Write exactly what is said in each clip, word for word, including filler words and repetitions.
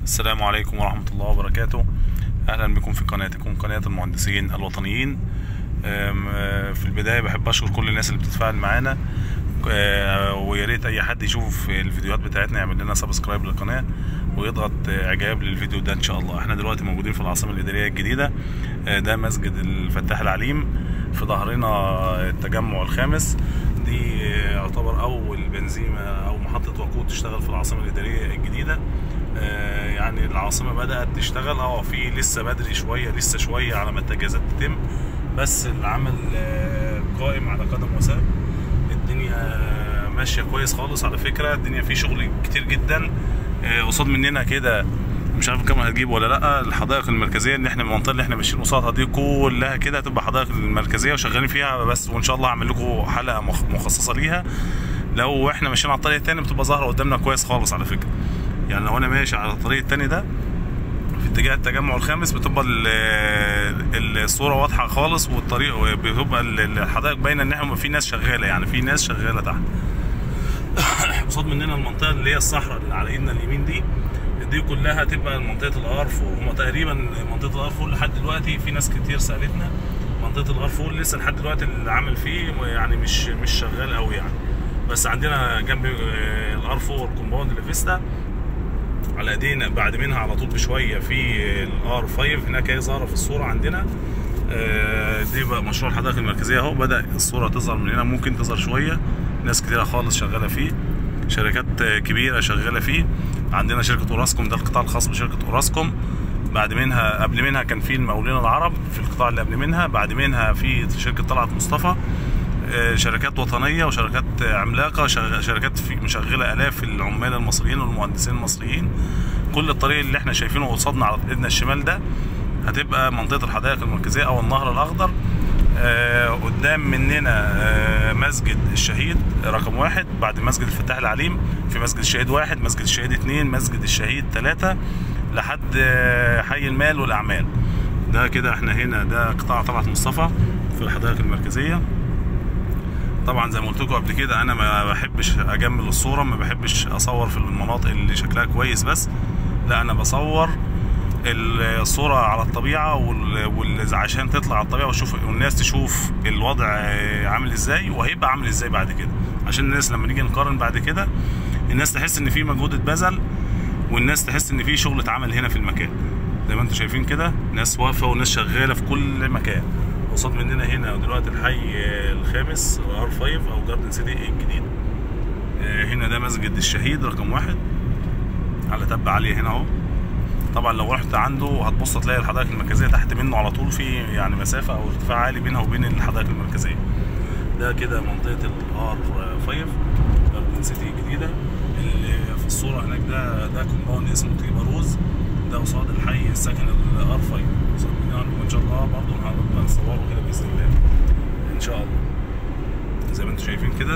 السلام عليكم ورحمة الله وبركاته. أهلا بكم في قناتكم قناة المهندسين الوطنيين. في البداية بحب أشكر كل الناس اللي بتتفاعل معانا، ويا ريت أي حد يشوف الفيديوهات بتاعتنا يعمل لنا سبسكرايب للقناة ويضغط إعجاب للفيديو ده إن شاء الله. احنا دلوقتي موجودين في العاصمة الإدارية الجديدة، ده مسجد الفتاح العليم، في ظهرنا التجمع الخامس. دي يعتبر أول بنزيمة أو محطة وقود تشتغل في العاصمة الإدارية الجديدة. يعني العاصمة بدأت تشتغل، اه في لسه بدري شوية، لسه شوية على ما التجهيزات تتم، بس العمل قائم على قدم وساق. الدنيا ماشية كويس خالص على فكرة، الدنيا فيه شغل كتير جدا. قصاد مننا كده مش عارف الكاميرا هتجيب ولا لا، الحدائق المركزية اللي احنا المنطقة اللي احنا ماشيين قصادها دي كلها كده هتبقى حدائق المركزية وشغالين فيها بس، وان شاء الله هعمل لكم حلقة مخصصة ليها. لو احنا ماشيين على الطريق التاني بتبقى ظاهرة قدامنا كويس خالص على فكرة. يعني لو انا ماشي على الطريق التاني ده في اتجاه التجمع الخامس بتبقى الصوره واضحه خالص، والطريق بتبقى الحدائق باينه ان احنا في ناس شغاله، يعني في ناس شغاله تحت. قصاد مننا المنطقه اللي هي الصحراء اللي على ايدنا اليمين دي دي كلها تبقى منطقه الار فور. هم تقريبا منطقه الار فور لحد دلوقتي في ناس كتير سالتنا، منطقه الار فور لسه لحد دلوقتي العمل فيه يعني مش مش شغال قوي يعني. بس عندنا جنب الار فور كومباوند لافيستا، على ايدينا بعد منها على طول بشويه في الار خمسة، هناك هي ظاهره في الصوره عندنا. دي بقى مشروع الحدائق المركزيه اهو، بدا الصوره تظهر من هنا، ممكن تظهر شويه. ناس كتيره خالص شغاله فيه، شركات كبيره شغاله فيه. عندنا شركه اوراسكوم، ده القطاع الخاص بشركه اوراسكوم. بعد منها قبل منها كان في المقاولين العرب في القطاع اللي قبل منها. بعد منها في شركه طلعت مصطفى. شركات وطنيه وشركات عملاقه، شركات مشغله الاف العمال المصريين والمهندسين المصريين. كل الطريق اللي احنا شايفينه قصادنا على ايدنا الشمال ده هتبقى منطقه الحدائق المركزيه او النهر الاخضر. آه قدام مننا آه مسجد الشهيد رقم واحد، بعد مسجد الفتاح العليم في مسجد الشهيد واحد، مسجد الشهيد اثنين، مسجد الشهيد ثلاثه، لحد آه حي المال والاعمال. ده كده احنا هنا ده قطاع طلعت مصطفى في الحدائق المركزيه. طبعا زي ما قلت لكم قبل كده انا ما بحبش اجمل الصوره، ما بحبش اصور في المناطق اللي شكلها كويس بس، لا انا بصور الصوره على الطبيعه وال... عشان تطلع على الطبيعه وشوف والناس تشوف الوضع عامل ازاي وهيبقى عامل ازاي بعد كده، عشان الناس لما نيجي نقارن بعد كده الناس تحس ان في مجهود اتبذل، والناس تحس ان في شغل اتعمل هنا في المكان. زي ما انتم شايفين كده ناس واقفه وناس شغاله في كل مكان. قصاد مننا هنا دلوقتي الحي الخامس ار خمسة او جاردن سيتي الجديد. هنا ده مسجد الشهيد رقم واحد على تبة عالية هنا اهو. طبعا لو رحت عنده هتبص تلاقي الحدائق المركزية تحت منه على طول، في يعني مسافة او ارتفاع عالي بينها وبين الحدائق المركزية. ده كده منطقة الار خمسة جاردن سيتي الجديدة. اللي في الصورة هناك ده ده كومباوند اسمه طيبة روز، ده قصاد الحي السكن الار خمسة. وان شاء الله برضه هنبقى نصوره كده باذن الله ان شاء الله. زي ما انتم شايفين كده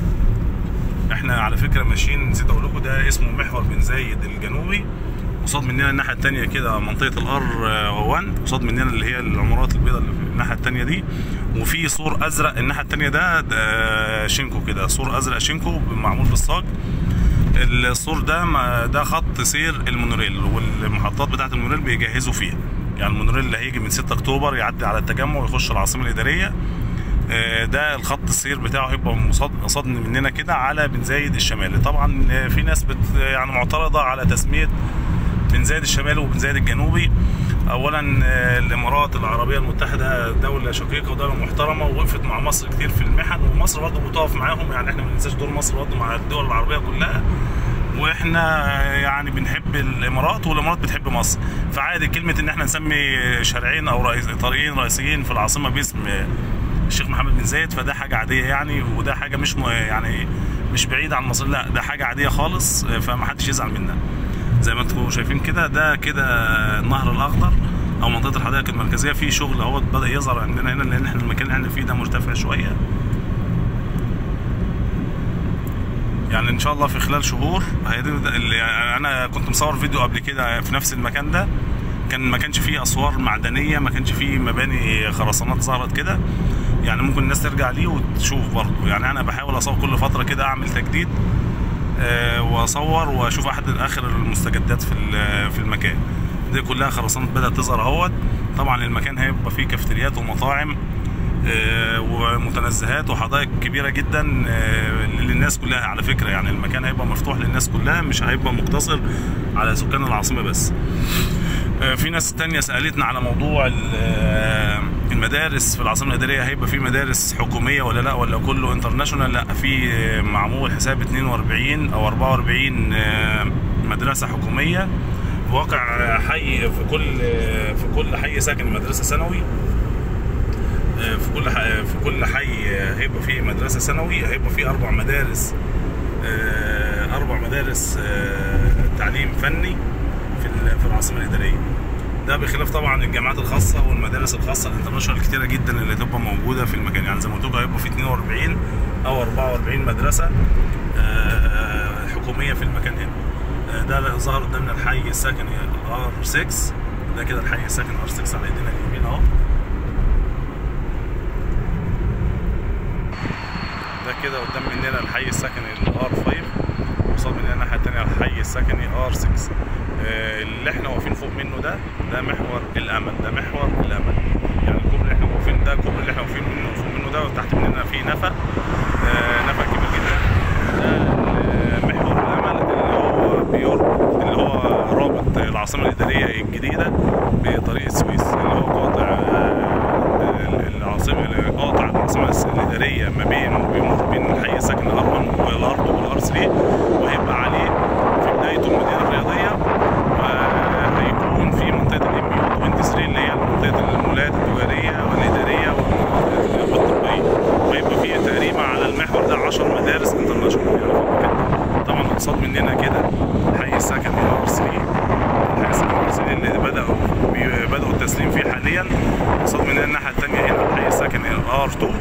احنا على فكره ماشيين، نسيت اقول لكم ده اسمه محور بن زايد الجنوبي. قصاد مننا الناحيه الثانيه كده منطقه الار واحد، قصاد مننا اللي هي العمارات البيضاء اللي في الناحيه الثانيه دي، وفي سور ازرق الناحيه الثانيه ده, ده شينكو كده، سور ازرق شينكو معمول بالصاج. السور ده ده خط سير المونوريل، والمحطات بتاعه المونوريل بيجهزوا فيها. يعني المونوريل اللي هيجي من ستة اكتوبر يعدي على التجمع ويخش العاصمه الاداريه، ده الخط السير بتاعه هيبقى قصاد مننا كده على بن زايد الشمالي. طبعا في ناس بت يعني معترضه على تسميه بن زايد الشمالي وبن زايد الجنوبي. اولا الامارات العربيه المتحده دوله شقيقه ودوله محترمه، ووقفت مع مصر كتير في المحن، ومصر برضه بتقف معاهم. يعني احنا ما ننساش دور مصر برضه مع الدول العربيه كلها، واحنا يعني بنحب الامارات والامارات بتحب مصر. فعادي كلمه ان احنا نسمي شارعين او رئيس طريقين رئيسيين في العاصمه باسم الشيخ محمد بن زايد، فده حاجه عاديه يعني، وده حاجه مش يعني مش بعيده عن مصر، لا ده حاجه عاديه خالص، فمحدش يزعل منها. زي ما انتم شايفين كده ده كده النهر الاخضر او منطقه الحدائق المركزيه. في شغل اهو بدا يظهر عندنا هنا، لان احنا المكان اللي احنا فيه ده مرتفع شويه. يعني ان شاء الله في خلال شهور اللي انا كنت مصور فيديو قبل كده في نفس المكان ده، كان ما كانش فيه اسوار معدنيه، ما كانش فيه مباني خرسانات ظهرت كده. يعني ممكن الناس ترجع ليه وتشوف برضه. يعني انا بحاول اصور كل فتره كده اعمل تجديد واصور واشوف احد اخر المستجدات في في المكان. دي كلها خرسانات بدات تظهر اهوت. طبعا المكان هيبقى فيه كافتريات ومطاعم ومتنزهات وحدائق كبيره جدا للناس كلها. على فكره يعني المكان هيبقى مفتوح للناس كلها، مش هيبقى مقتصر على سكان العاصمه بس. في ناس تانية سألتنا على موضوع المدارس في العاصمة الإدارية، هيبقى في مدارس حكومية ولا لا، ولا كله انترناشونال؟ لا، في معمول حساب اتنين واربعين أو اربعة واربعين مدرسة حكومية في واقع حي، في كل في كل حي ساكن مدرسة ثانوي. في كل حي في كل حي هيبقى في مدرسة ثانوي، هيبقى في أربع مدارس أربع مدارس تعليم فني في في العاصمه الاداريه. ده بخلاف طبعا الجامعات الخاصه والمدارس الخاصه الانترناشونال كتيره جدا اللي هتبقى موجوده في المكان. يعني زي ما قلت لكم هيبقى في اتنين واربعين او اربعة واربعين مدرسه حكوميه في المكان هنا. ده ظهر قدامنا الحي السكني الار ستة. ده كده الحي السكني ار ستة على ايدينا اليمين اهو. ده كده قدام مننا الحي السكني الار خمسة، قصاد مننا الناحيه الثانيه الحي السكني ار ستة. اللي احنا واقفين فوق منه ده ده محور الامل، ده محور الامل. يعني الكوبري اللي احنا واقفين ده الكوبري اللي احنا واقفين منه فوق منه ده، وتحت مننا في نفق نفق كبير جدا. ده محور الامل اللي هو بيربط، اللي هو رابط العاصمه الاداريه الجديده بطريق السويس، اللي هو قاطع العاصمه قاطع العاصمه الاداريه ما بين وبيمر بين الحي السكني الار واحد والار اتنين والار تلاتة، وهيبقى عليه في بدايته المدينه الرياضيه، وهيكون في منطقه الام يو تلاتة وعشرين اللي هي منطقه المولات التجاريه والاداريه والطبيه، وهيبقى فيه تقريبا على المحور ده عشر مدارس انترناشونال. يعني في المكان طبعا قصاد مننا كده الحي السكني ار تلاتة، الحي السكني ار تلاتة اللي بداوا بداوا التسليم فيه حاليا. قصاد مننا الناحيه الثانيه هنا الحي السكني ار اتنين.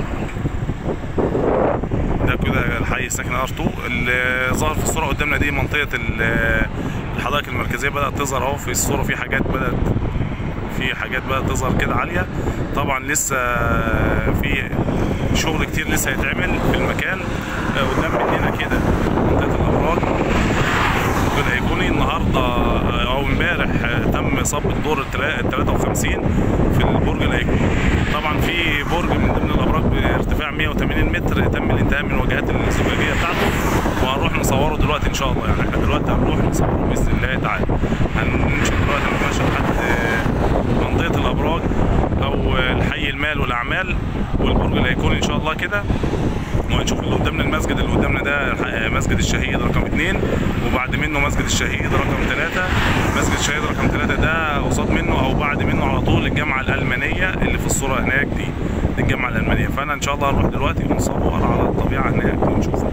ده كده الحي السكني ار اتنين اللي ظهر في الصوره قدامنا. دي منطقه الحدائق المركزيه بدات تظهر اهو في الصوره. في حاجات بدات في حاجات بدات تظهر كده عاليه. طبعا لسه في شغل كتير لسه هيتعمل في المكان. قدام مننا كده منطقه الابراج الايقوني. النهارده او امبارح تم صب الدور ال تلاتة وخمسين في البرج الايقوني. طبعا في برج من ضمن الابراج بارتفاع مية وتمانين متر تم الانتهاء من الواجهات الزجاجيه بتاعته، وهنروح نصوره دلوقتي ان شاء الله. يعني احنا دلوقتي هنروح نصوره باذن الله تعالى. هنمشي دلوقتي نتمشى لحد منطقه الابراج او الحي المال والاعمال والبرج الايقوني ان شاء الله كده، وهنشوف اللي قدامنا المسجد اللي قدامنا ده مسجد الشهيد رقم اتنين، وبعد منه مسجد الشهيد رقم تلاتة. مسجد الشهيد رقم تلاتة ده قصاد منه او بعد منه على طول الجامعه الالمانيه اللي في الصوره هناك. دي دي الجامعه الالمانيه. فانا ان شاء الله هنروح دلوقتي ونصور على الطبيعه هناك ونشوفها.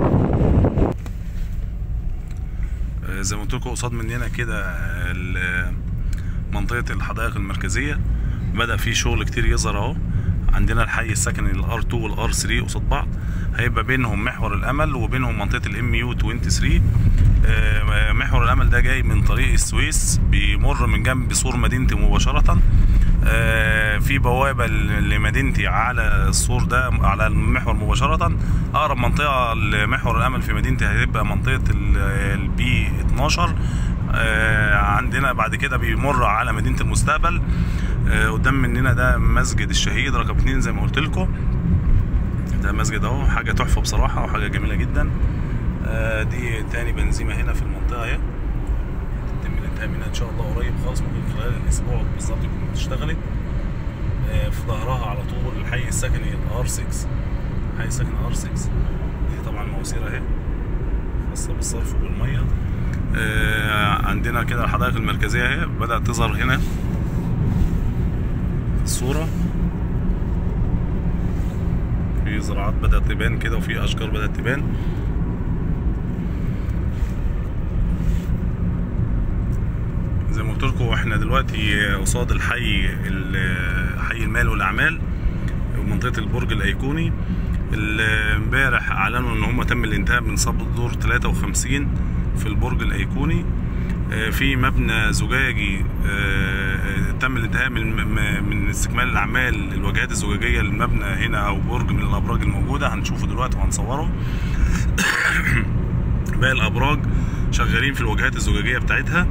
زي ما قلت لكم قصاد مننا كده منطقه الحدائق المركزيه بدا في شغل كتير يظهر اهو. عندنا الحي السكني الار اتنين والار تلاتة قصاد بعض، هيبقى بينهم محور الامل وبينهم منطقه الام يو تلاتة وعشرين. محور الامل ده جاي من طريق السويس، بيمر من جنب سور مدينتي مباشره. في بوابه لمدينتي على السور ده على المحور مباشره. اقرب منطقه لمحور الامل في مدينتي هتبقى منطقه البي اتناشر. عندنا بعد كده بيمر على مدينه المستقبل. قدام مننا ده مسجد الشهيد رقم اتنين زي ما قلت لكم. ده مسجد اهو، حاجه تحفه بصراحه وحاجه جميله جدا. دي تاني بنزيمه هنا في المنطقه اهي، تتم الانتهاء منها ان شاء الله قريب خالص، ممكن خلال الاسبوع بالظبط تكون اشتغلت. في ظهرها على طول الحي السكني الار ستة، الحي السكني ار ستة. دي طبعا مواسير اهي خاصه بالصرف والميه. عندنا كده الحدائق المركزيه اهي بدات تظهر هنا الصورة. في زراعات بدأت تبان كده وفي أشجار بدأت تبان. زي ما قلت لكم احنا دلوقتي قصاد الحي حي المال والأعمال ومنطقة البرج الأيقوني. امبارح أعلنوا إن هم تم الانتهاء من صب الدور تلاتة وخمسين في البرج الأيقوني. في مبنى زجاجي تم الانتهاء من من استكمال الاعمال الواجهات الزجاجيه للمبنى هنا او برج من الابراج الموجوده. هنشوفه دلوقتي وهنصوره. باقي الابراج شغالين في الواجهات الزجاجيه بتاعتها.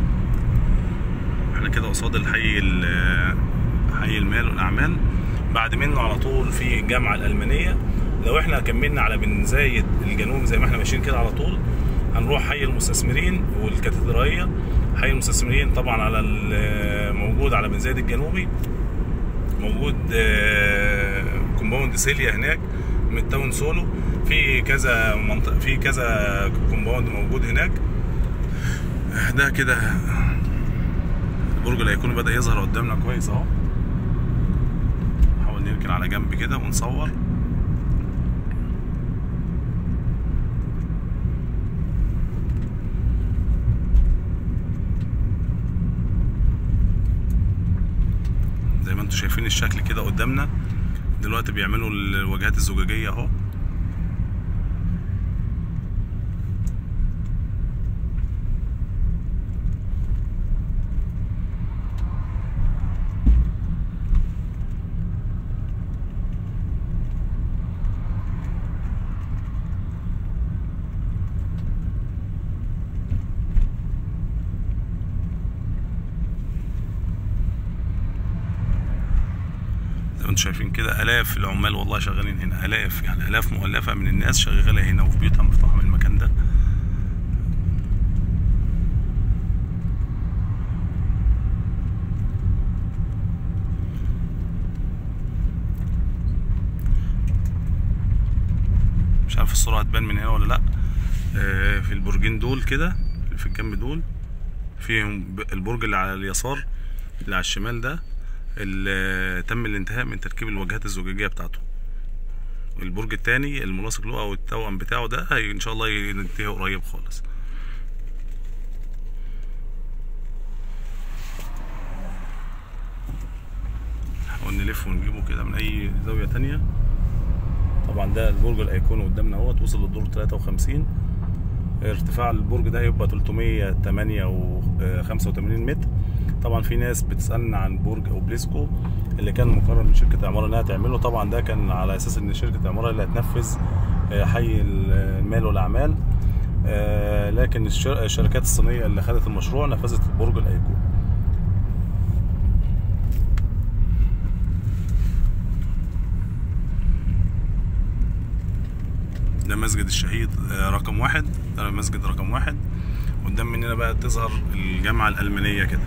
احنا كده قصاد الحي حي المال والاعمال، بعد منه على طول في الجامعه الالمانيه. لو احنا كملنا على بن زايد الجنوب زي ما احنا ماشيين كده على طول، هنروح حي المستثمرين والكاتدرائيه. حي المستثمرين طبعا على موجود على بن زايد الجنوبي، موجود كومباوند سيليا هناك من تاون سولو، في كذا منطقه، في كذا كومباوند موجود هناك. ده كده البرج اللي هيكون بدأ يظهر قدامنا كويس اهو. نحاول نركن على جنب كده ونصور. زي ما انتم شايفين الشكل كده قدامنا دلوقتي، بيعملوا الواجهات الزجاجيه اهو. انتوا شايفين كده الاف العمال والله شغالين هنا، الاف يعني الاف مؤلفه من الناس شغاله هنا وفي بيوتها مفتوحه من المكان ده. مش عارف الصوره هتبان من هنا ولا لا. في البرجين دول كده اللي في الجنب دول، فيهم البرج اللي على اليسار اللي على الشمال ده اللي تم الانتهاء من تركيب الواجهات الزجاجيه بتاعته. البرج الثاني الملاصق له او التوأم بتاعه ده هي ان شاء الله ينتهي قريب خالص. نحاول نلف ونجيبه كده من اي زاويه تانية. طبعا ده البرج اللي هيكون قدامنا اهوت، وصل للدور تلاتة وخمسين. ارتفاع البرج ده هيبقى تلتمية وتمانية وخمسة وتمانين متر. طبعا في ناس بتسالنا عن برج اوبليسكو اللي كان مقرر من شركه عماره انها تعمله. طبعا ده كان على اساس ان شركه عماره اللي هتنفذ حي المال والاعمال، لكن الشركات الصينيه اللي خدت المشروع نفذت برج الايقونه. ده مسجد الشهيد رقم واحد، ده مسجد رقم واحد. قدام مننا بقى تظهر الجامعه الالمانيه كده.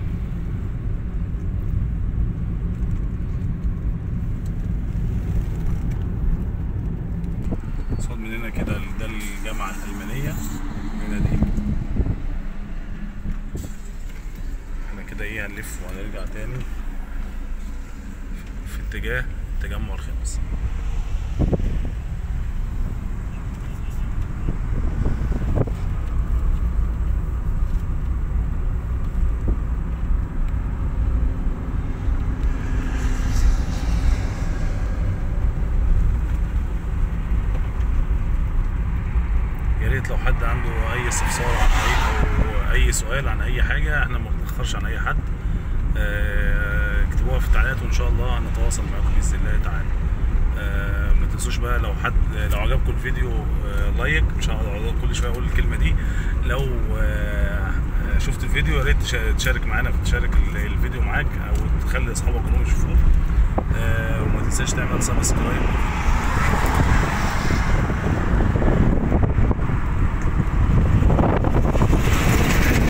قصاد مننا كده ده الجامعة الألمانية هنا دي. احنا كده ايه هنلف وهنرجع تاني في اتجاه التجمع الخامس. لو حد عنده اي استفسار عن اي او اي سؤال عن اي حاجه، احنا ما بنتاخرش عن اي حد. اكتبوها في التعليقات وان شاء الله هنتواصل معاكم باذن الله تعالى. ما تنسوش بقى لو حد لو عجبكم الفيديو لايك، مش هقعد كل شويه اقول الكلمه دي. لو شفت الفيديو يا ريت تشارك معانا، تشارك الفيديو معاك او تخلي اصحابك كلهم يشوفوه. وما تنساش تعمل سبسكرايب